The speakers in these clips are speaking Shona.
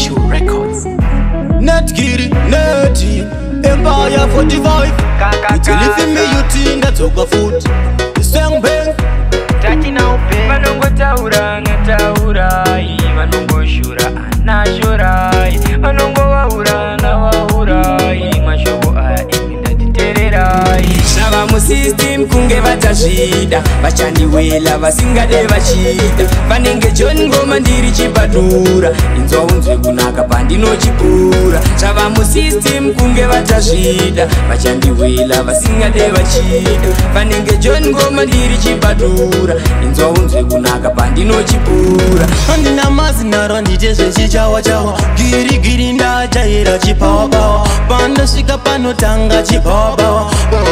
Issue Records. Net Giri, Neti, Empire 45. Utilifin me yuti ngatoka foot. Iseng bang. Taki na upe manongo taura ngataura manongo shura anashura manongo waura na waura mashobo indatiterera Shaba mu system kunge batashida bachani wela basingade bachida banenge John ngoma ndiri chipatura inzo unzwe kunaka pandino chipura Shaba mu system kunge batashida bachani wela basingade bachida banenge John ngoma ndiri chipatura inzo unzwe kunaka pandino chipura Andina mazina randite zvechichawa chawa Giri giri ndajaira chipawa pawa Panda shika pano tanga chipawa pawa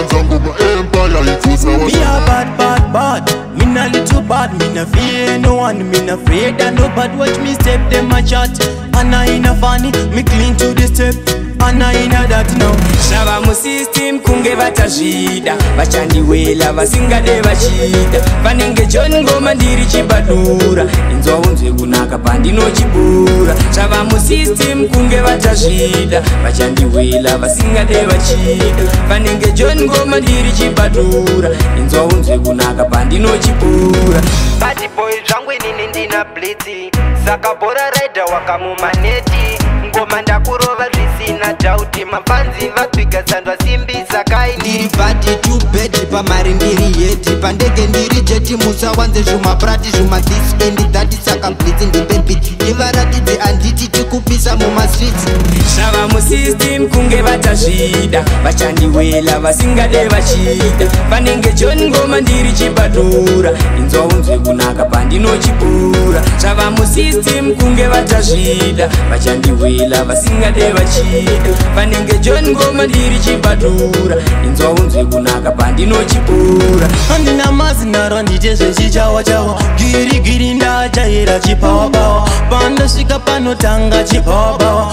Me a bad Me not little bad Me not fear no one Me not afraid that nobody watch me step them a chat And I ain't a funny Me clean to the step And I ain't a that now Shaba mu system kunge batashida bachandi wela basingade bachida banenge John ngoma ndiri chibadura inzo unzwe kunaka pandino chibura Shaba mu system kunge batashida bachandi wela basingade bachida banenge John ngoma ndiri chibadura inzo unzwe kunaka pandino chibura Bad boy zvangu inini ndina blitzi saka bora rider wakamumaneti ngoma ndakurova zvisina dauti mafanzi vapfiga sandwa simbi sakai ndiri badi to bed pamari ndiri yeti pandege ndiri jeti musawanze zvuma prati zvuma this and that saka blitzi ndipepit ivaratidze anditi tikupisa muma streets Shaba mu system kunge batashida bachandi wela basingade bachida banenge John ngoma ndiri chibadura inzo unzwe kunaka pandino chipura Shaba mu system kunge batashida bachandi wela basingade bachida banenge John ngoma ndiri chibadura inzo unzwe kunaka pandino chipura Andina mazina randite zvechichawa chawa Giri giri ndajaira chipawa pawa Panda shika pano tanga chipawa pawa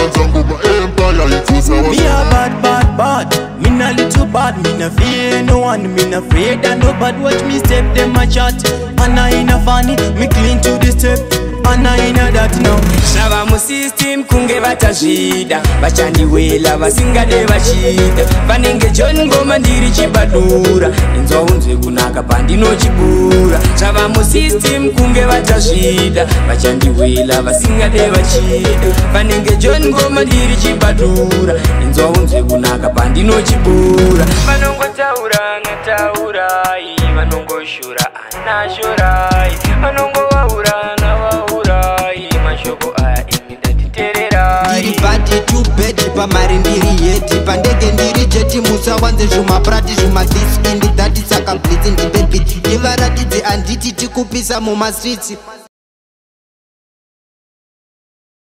Me a bad Me not little bad Me not fear no one Me not afraid that nobody watch me step them a chat And I ain't a funny Me clean to the step And I ain't a that now Shaba mu system kunge batashida bachandi wela basingade bachida banenge John ngoma ndiri chibadura inzo unzwe kunaka pandino chibura Shaba mu system kunge batashida bachandi wela basingade bachida banenge John ngoma ndiri chibadura inzo unzwe kunaka pandino chibura manongo taura ngataura manongo shura anashura manongo waura na waura mashoko indatiterera ndiri badi to bed pamari ndiri yeti pandege ndiri jeti musawanze zvuma prati zvuma this and that saka blitzi ndipepit ivaratidze anditi tikupisa muma streets